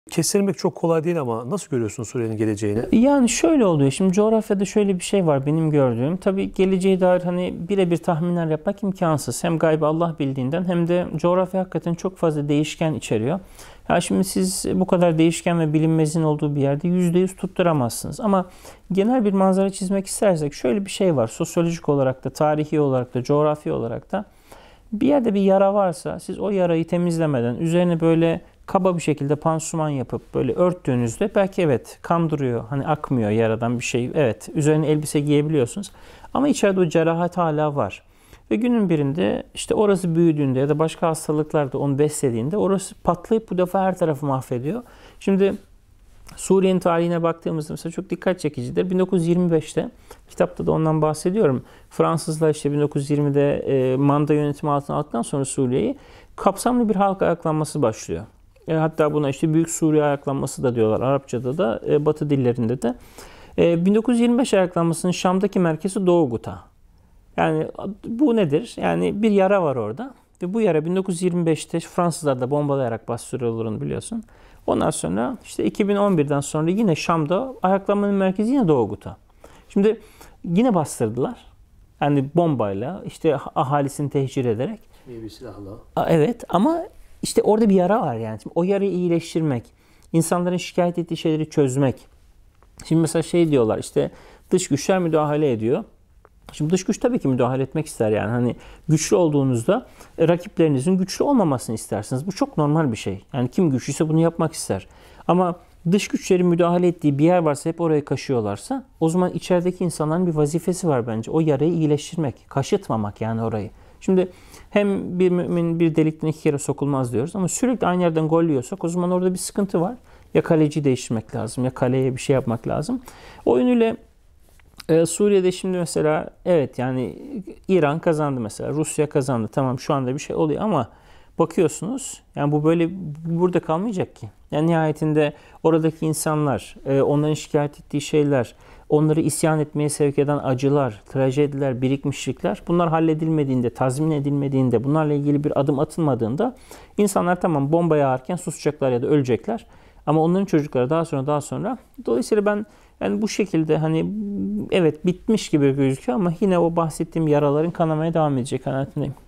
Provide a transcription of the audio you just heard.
Kestirmek çok kolay değil ama nasıl görüyorsun Suriye'nin geleceğini? Yani şöyle oluyor. Şimdi coğrafyada şöyle bir şey var benim gördüğüm. Tabii geleceğe dair hani birebir tahminler yapmak imkansız. Hem gaybı Allah bildiğinden hem de coğrafya hakikaten çok fazla değişken içeriyor. Ya şimdi siz bu kadar değişken ve bilinmezin olduğu bir yerde %100 tutturamazsınız. Ama genel bir manzara çizmek istersek şöyle bir şey var. Sosyolojik olarak da, tarihi olarak da, coğrafi olarak da. Bir yerde bir yara varsa siz o yarayı temizlemeden üzerine böyle kaba bir şekilde pansuman yapıp böyle örttüğünüzde belki evet kan duruyor. Hani akmıyor yaradan bir şey. Evet, üzerine elbise giyebiliyorsunuz. Ama içeride o cerahat hala var. Ve günün birinde işte orası büyüdüğünde ya da başka hastalıklar da onu beslediğinde orası patlayıp bu defa her tarafı mahvediyor. Şimdi Suriye'nin tarihine baktığımızda mesela çok dikkat çekicidir. 1925'te kitapta da ondan bahsediyorum. Fransızlar işte 1920'de manda yönetimi altına aldıktan sonra Suriye'yi kapsamlı bir halk ayaklanması başlıyor. Hatta buna işte Büyük Suriye ayaklanması da diyorlar. Arapçada da Batı dillerinde de. 1925 ayaklanmasının Şam'daki merkezi Doğu Guta. Yani bu nedir? Yani bir yara var orada. Ve bu yara 1925'te Fransızlar da bombalayarak bastırıyorlarını biliyorsun. Ondan sonra işte 2011'den sonra yine Şam'da ayaklanmanın merkezi yine Doğu Guta. Şimdi yine bastırdılar. Yani bombayla işte ahalisini tehcir ederek. İyi bir silahla. Evet ama işte orada bir yara var yani. Şimdi o yarayı iyileştirmek, insanların şikayet ettiği şeyleri çözmek. Şimdi mesela şey diyorlar işte dış güçler müdahale ediyor. Şimdi dış güç tabii ki müdahale etmek ister yani hani güçlü olduğunuzda rakiplerinizin güçlü olmamasını istersiniz. Bu çok normal bir şey. Yani kim güçlüyse bunu yapmak ister. Ama dış güçlerin müdahale ettiği bir yer varsa hep orayı kaşıyorlarsa o zaman içerideki insanların bir vazifesi var bence. O yarayı iyileştirmek, kaşıtmamak yani orayı. Şimdi hem bir mümin bir delikten iki kere sokulmaz diyoruz ama sürekli aynı yerden gol yiyorsak o zaman orada bir sıkıntı var. Ya kaleciyi değiştirmek lazım ya kaleye bir şey yapmak lazım. O yönüyle Suriye'de şimdi mesela evet yani İran kazandı mesela, Rusya kazandı. Tamam şu anda bir şey oluyor ama bakıyorsunuz yani bu böyle burada kalmayacak ki. Yani nihayetinde oradaki insanlar, onların şikayet ettiği şeyler, onları isyan etmeye sevk eden acılar, trajediler, birikmişlikler bunlar halledilmediğinde, tazmin edilmediğinde, bunlarla ilgili bir adım atılmadığında insanlar tamam bomba yağarken susacaklar ya da ölecekler. Ama onların çocukları daha sonra. Dolayısıyla ben yani bu şekilde hani evet bitmiş gibi gözüküyor ama yine o bahsettiğim yaraların kanamaya devam edecek kanaatindeyim.